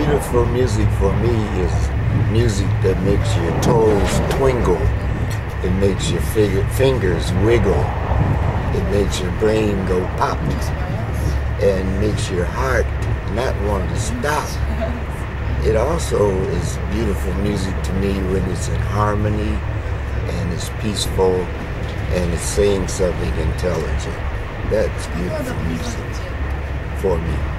Beautiful music for me is music that makes your toes twinkle. It makes your fingers wiggle. It makes your brain go pop and makes your heart not want to stop. It also is beautiful music to me when it's in harmony and it's peaceful and it's saying something intelligent. That's beautiful music for me.